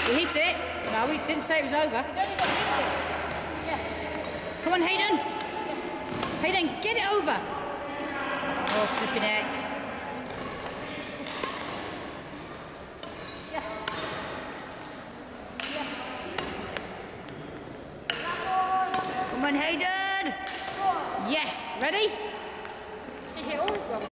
He hit it. No, we didn't say it was over. Yes. Come on, Hayden. Yes. Hayden, get it over. Oh, flipping heck. Yes. Yes. Come on, Hayden. Yes. Ready? Did you hit all of them?